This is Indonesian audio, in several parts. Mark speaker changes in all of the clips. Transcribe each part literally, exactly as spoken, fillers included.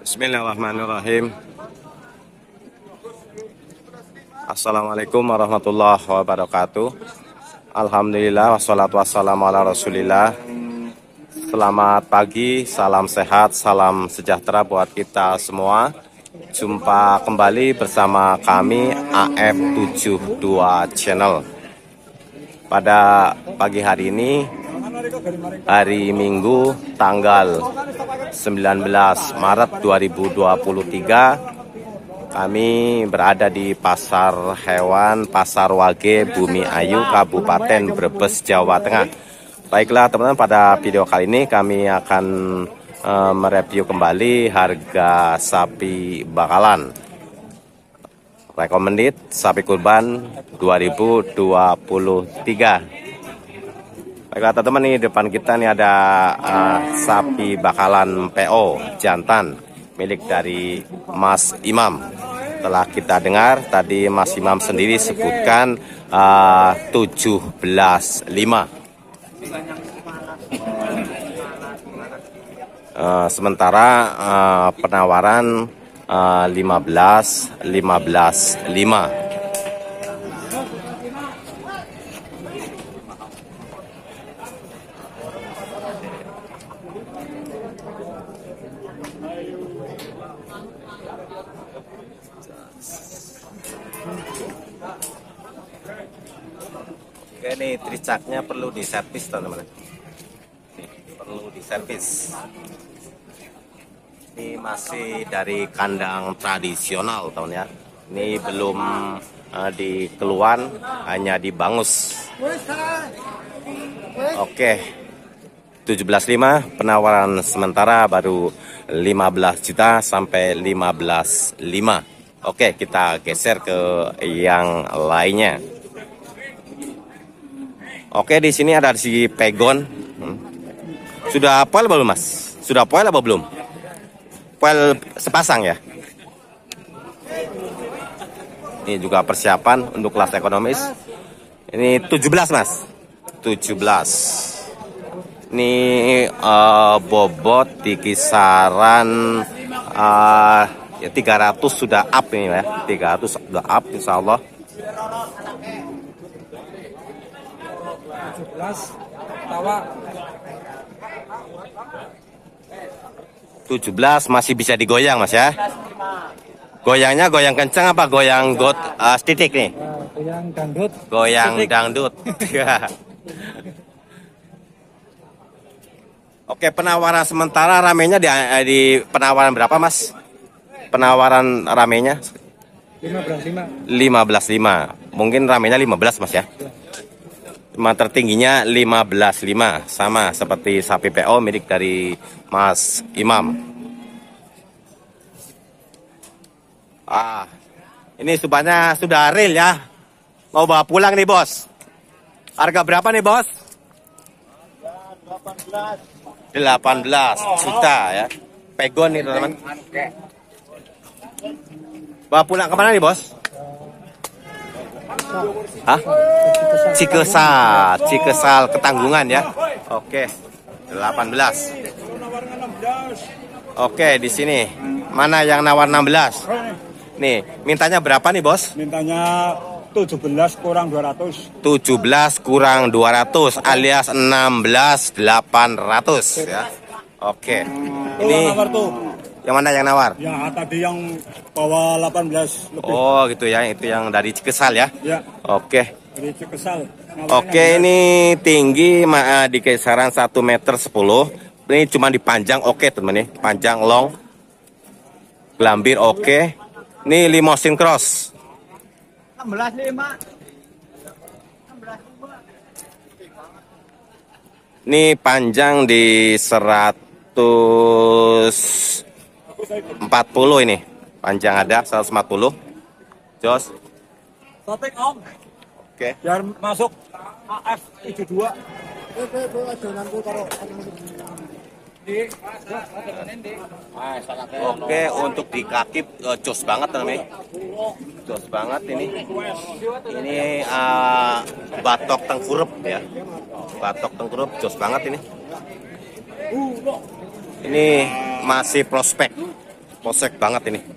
Speaker 1: Bismillahirrahmanirrahim. Assalamualaikum warahmatullahi wabarakatuh. Alhamdulillah wassalatu wassalamu ala rasulillah. Selamat pagi, salam sehat, salam sejahtera buat kita semua. Jumpa kembali bersama kami A F tujuh puluh dua Channel. Pada pagi hari ini, hari Minggu tanggal sembilan belas Maret dua ribu dua puluh tiga, kami berada di Pasar Hewan Pasar Wage Bumi Ayu, Kabupaten Brebes, Jawa Tengah. Baiklah teman-teman, pada video kali ini kami akan uh, mereview kembali harga sapi bakalan recommended sapi kurban dua ribu dua puluh tiga. Baiklah teman-teman, nih depan kita nih ada uh, sapi bakalan P O jantan milik dari Mas Imam. Telah kita dengar tadi Mas Imam sendiri sebutkan uh, tujuh belas lima. Uh, sementara uh, penawaran uh, lima belas lima. Oke, ini tricaknya perlu diservis teman-teman. Perlu diservis. Ini masih dari kandang tradisional teman ya. Ini belum uh, dikeluan, hanya dibangus. Oke, tujuh belas lima, penawaran sementara baru lima belas juta sampai lima belas lima. Oke, kita geser ke yang lainnya. Oke, di sini ada si pegon. Hmm. Sudah poil belum, Mas? Sudah poil apa belum? Poil sepasang ya. Ini juga persiapan untuk kelas ekonomis. Ini tujuh belas, Mas. tujuh belas. Ini uh, bobot di kisaran uh, ya tiga ratus sudah up ini ya. tiga ratus sudah up insyaallah.
Speaker 2: tujuh belas tawa
Speaker 1: tujuh belas masih bisa digoyang, Mas ya. Goyangnya goyang kencang apa goyang got uh, stitik nih?
Speaker 2: goyang dangdut.
Speaker 1: Goyang
Speaker 2: stitik.
Speaker 1: dangdut. Oke, penawaran sementara ramenya di, di penawaran berapa, Mas? Penawaran ramenya
Speaker 2: lima belas lima.
Speaker 1: lima belas lima. Mungkin ramenya lima belas, Mas ya. Cuma tertingginya lima belas lima, sama seperti sapi P O milik dari Mas Imam. Ah, ini subahnya sudah real ya. Mau bawa pulang nih, Bos. Harga berapa nih, Bos? delapan belas juta ya. Pegon nih, teman-teman. Bawa pulang kemana nih, Bos? Hah? Cikesal, Cikesal Ketanggungan ya. Oke, delapan belas. Oke, di sini mana yang nawar enam belas? Nih, mintanya berapa nih, Bos?
Speaker 2: Mintanya tujuh belas kurang dua ratus.
Speaker 1: tujuh belas kurang dua ratus alias enam belas delapan ratus ya. Oke. Ini yang mana yang nawar?
Speaker 2: Ya, tadi yang bawa delapan belas lebih.
Speaker 1: Oh, gitu ya. Itu yang dari Cikesal ya.
Speaker 2: Ya.
Speaker 1: Oke.
Speaker 2: Dari Cikesal.
Speaker 1: Oke, ini tinggi uh, di kisaran satu meter sepuluh. Ini cuma dipanjang, oke teman nih. Panjang long. Gelambir oke. Ini limousine cross.
Speaker 2: enam belas lima.
Speaker 1: Ini panjang di seratus empat puluh ini. Panjang ada seratus empat puluh. Jos.
Speaker 2: Totek om.
Speaker 1: Oke.
Speaker 2: Biar masuk A F tujuh puluh dua.
Speaker 1: Oke, untuk di kaki uh, jos banget teman-teman. Jos banget ini. Ini uh, batok tengkurup ya. Batok tengkurup jos banget ini. Ini masih prospek. posek banget ini.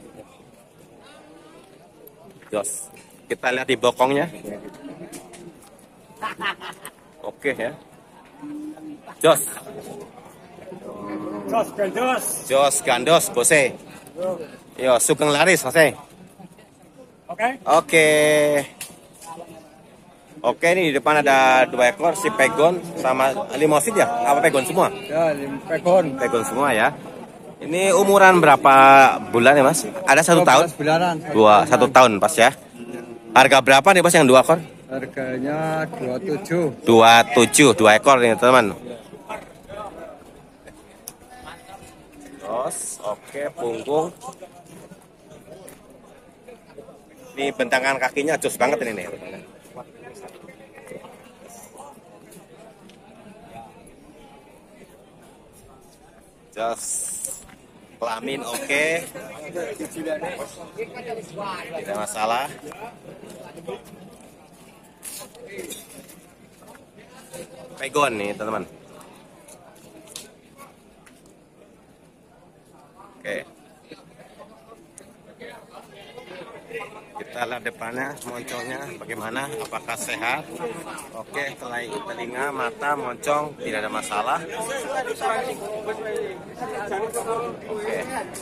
Speaker 1: Jos. Kita lihat di bokongnya. Oke ya. Jos.
Speaker 2: Jos, gandos.
Speaker 1: Jos gandos, bose. Yo, sugeng laris, Mas.
Speaker 2: Oke.
Speaker 1: Oke. Oke, ini di depan ada dua ekor si pegon sama limosin ya? Apa pegon semua?
Speaker 2: Ya, pegon.
Speaker 1: Pegon semua ya. Ini umuran berapa bulan ya, Mas? Ada satu tahun?
Speaker 2: Bulanan.
Speaker 1: Dua, satu tahun pas ya. Harga berapa nih, Mas, yang dua ekor?
Speaker 2: Harganya dua puluh tujuh.
Speaker 1: Dua tujuh, dua ekor nih, teman. Terus, oke, punggung. Ini bentangan kakinya jos banget ini nih. Jos. Kelamin oke. Tidak masalah. Pegon nih, teman-teman. Oke. Kita lihat depannya, moncongnya bagaimana, apakah sehat. Oke, selain telinga, mata, moncong tidak ada masalah. Oke,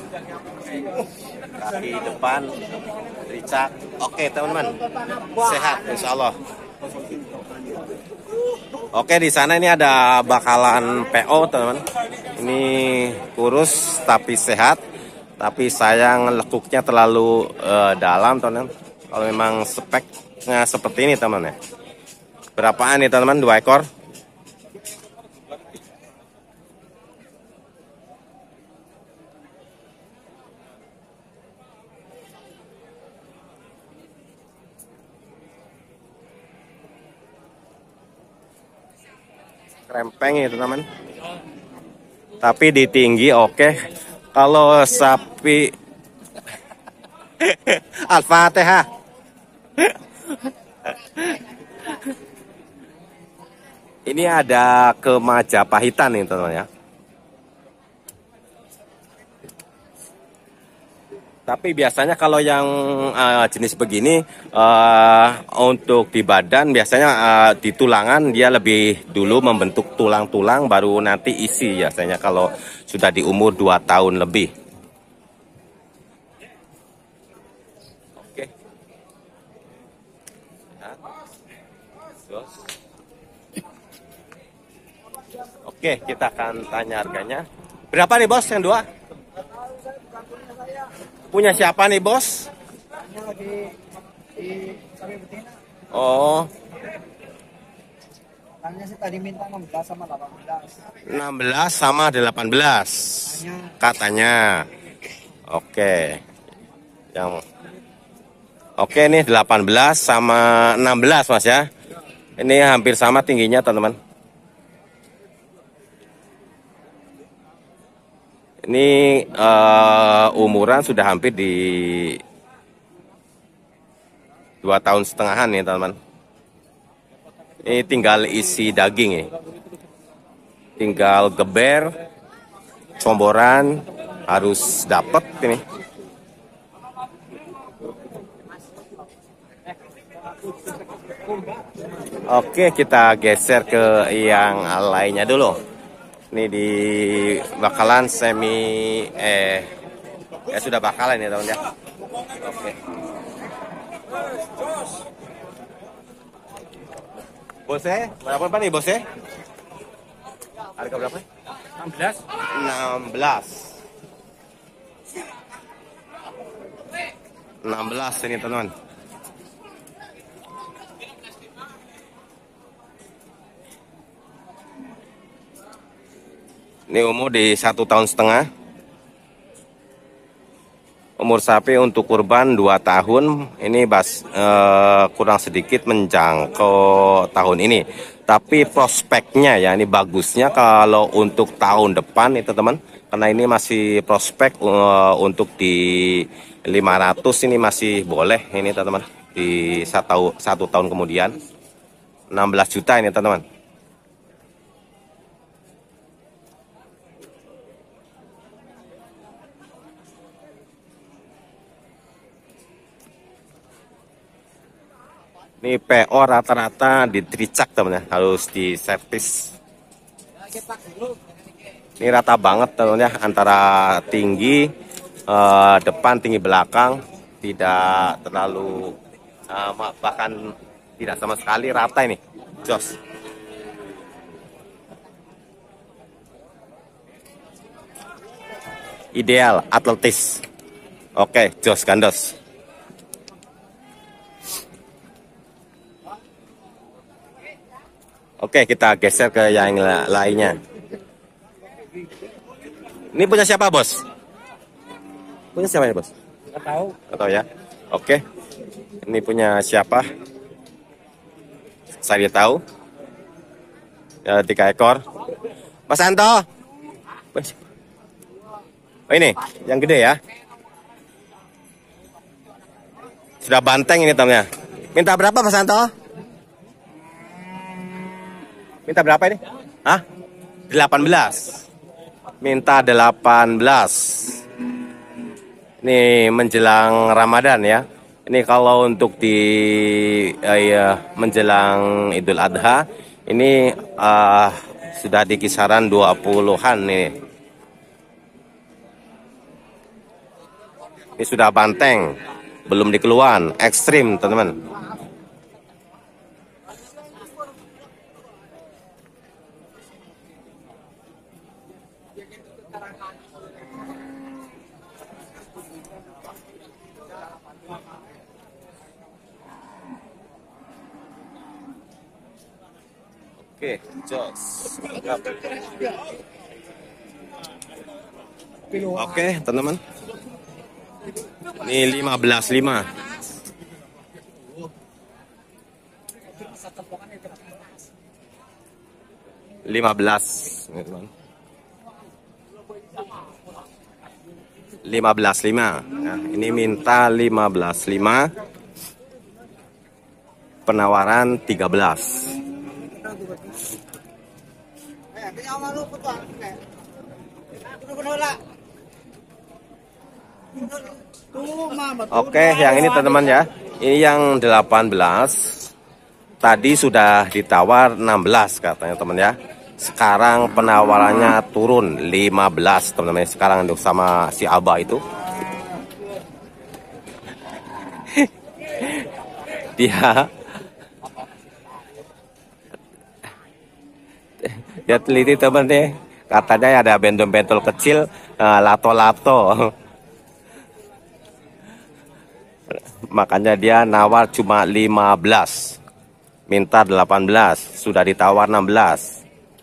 Speaker 1: kaki depan ricak. Oke, teman-teman, sehat insya Allah. Oke, di sana ini ada bakalan P O, teman-teman. Ini kurus tapi sehat. Tapi sayang lekuknya terlalu uh, dalam, teman-teman. Kalau memang speknya seperti ini, teman-teman. Berapaan nih, teman-teman? Dua ekor. Krempeng ya, teman-teman. Tapi di tinggi oke. Kalau sapi Al-Fatihah. Ini ada ke Majapahitan nih, teman-teman ya. Tapi biasanya kalau yang uh, jenis begini uh, untuk di badan biasanya uh, di tulangan dia lebih dulu membentuk tulang-tulang baru nanti isi biasanya kalau sudah di umur dua tahun lebih. Oke. Oke, kita akan tanya harganya. Berapa nih, Bos, yang dua? Punya siapa nih, Bos? Oh.
Speaker 2: Katanya sih tadi minta enam belas sama delapan belas.
Speaker 1: enam belas sama delapan belas. Katanya. Oke. Yang Oke, nih delapan belas sama enam belas, Mas ya. Ini hampir sama tingginya, teman-teman. Ini uh, umuran sudah hampir di dua tahun setengahan nih, teman-teman. Ini tinggal isi daging ya. Tinggal geber, comboran harus dapat ini. Oke, kita geser ke yang lainnya dulu. Ini di bakalan semi eh ya sudah bakalan ya, teman ya. Oke. Bose, berapa nih, Bose? Harga berapa?
Speaker 2: enam belas.
Speaker 1: enam belas. enam belas ini, teman-teman. Ini umur di satu tahun setengah. Umur sapi untuk kurban dua tahun. Ini bas, eh, kurang sedikit menjangkau tahun ini. Tapi prospeknya ya, ini bagusnya kalau untuk tahun depan itu, teman. Karena ini masih prospek eh, untuk di lima ratus ini masih boleh ini, teman-teman. Di satu, satu tahun kemudian. enam belas juta ini, teman-teman. Ini P O rata-rata di tricak teman ya, harus di servis. Ini rata banget teman ya, antara tinggi eh, depan tinggi belakang, tidak terlalu eh, bahkan tidak sama sekali, rata ini. Jos. Ideal atletis. Oke, jos gandos. Oke, kita geser ke yang lainnya. Ini punya siapa, Bos? Punya siapa ya, Bos?
Speaker 2: Nggak tahu.
Speaker 1: Nggak tahu ya. Oke. Ini punya siapa? Saya tahu. Ya, tiga ekor. Mas Anto. Oh, ini yang gede ya. Sudah banteng ini temennya. Minta berapa Mas Anto? Minta berapa ini? Hah? delapan belas. Minta delapan belas. Ini menjelang Ramadan ya. Ini kalau untuk di eh, ya, menjelang Idul Adha ini uh, sudah di kisaran dua puluhan nih. Ini sudah banteng, belum dikeluaran, ekstrim teman-teman. Oke, jos. Oke, teman-teman. Ini lima belas lima. lima belas, teman. lima belas lima. Nah, ini minta lima belas lima. Penawaran tiga belas. Oke, yang ini teman-teman ya. Ini yang delapan belas. Tadi sudah ditawar enam belas katanya teman ya. Sekarang penawarannya turun lima belas teman-teman. Sekarang untuk sama si Abah itu. Dia Dia teliti teman deh. Katanya ada bentol-bentol kecil, lato-lato. Makanya dia nawar cuma lima belas. Minta delapan belas. Sudah ditawar enam belas.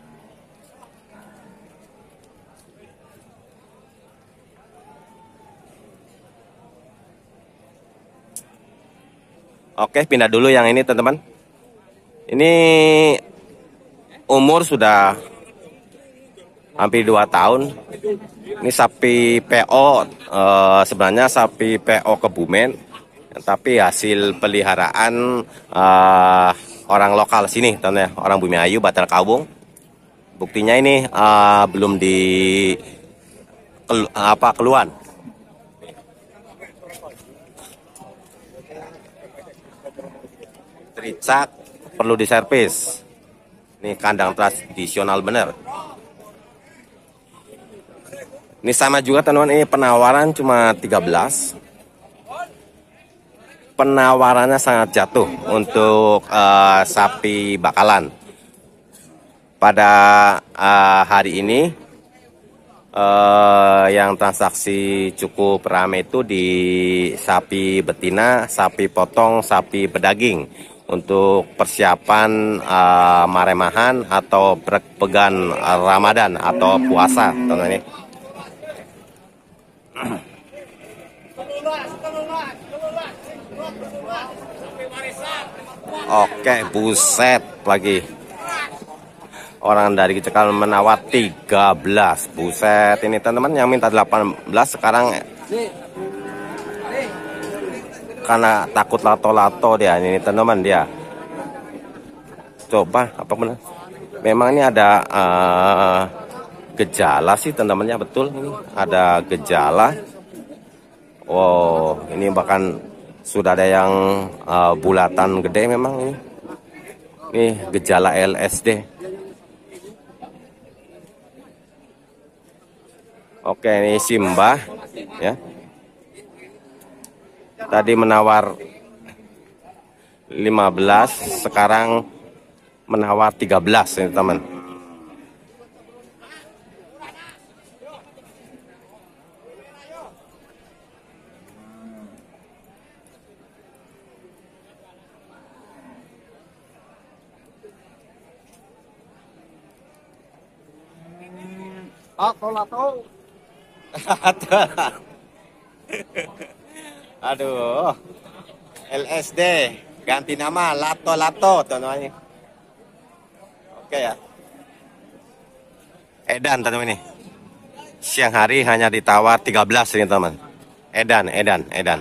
Speaker 1: Oke, pindah dulu yang ini teman-teman. Ini umur sudah hampir dua tahun. Ini sapi P O, eh, sebenarnya sapi P O Kebumen, tapi hasil peliharaan eh, orang lokal sini, teman ya, orang Bumiayu, Batar Kawung. Buktinya ini eh, belum di kelu, apa keluhan. Tricak perlu diservis. Ini kandang tradisional bener. Ini sama juga teman-teman, ini penawaran cuma tiga belas. Penawarannya sangat jatuh untuk uh, sapi bakalan. Pada uh, hari ini uh, yang transaksi cukup ramai itu di sapi betina, sapi potong, sapi pedaging. Untuk persiapan uh, maremahan atau perpegan uh, Ramadan atau puasa teman ini. Oke, buset lagi. Orang dari Cekal menawar tiga belas. Buset ini teman-teman, yang minta delapan belas sekarang karena takut lato-lato dia ini teman-teman dia. Coba apa benar? Memang ini ada uh, gejala sih teman-temannya, betul ini ada gejala. Wow, ini bahkan Sudah ada yang uh, bulatan gede memang ini. Ini gejala L S D. Oke, ini Simba ya. Tadi menawar lima belas, sekarang menawar tiga belas ini teman.
Speaker 2: Aku lato.
Speaker 1: Aduh, L S D ganti nama Lato Lato teman-teman. Oke ya. Edan teman-teman ini. Siang hari hanya ditawar tiga belas ini teman. Edan, Edan, Edan.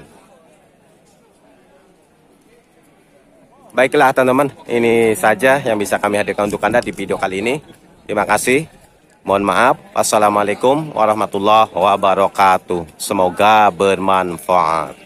Speaker 1: Baiklah teman-teman, ini saja yang bisa kami hadirkan untuk Anda di video kali ini. Terima kasih. Mohon maaf. Wassalamualaikum warahmatullahi wabarakatuh. Semoga bermanfaat.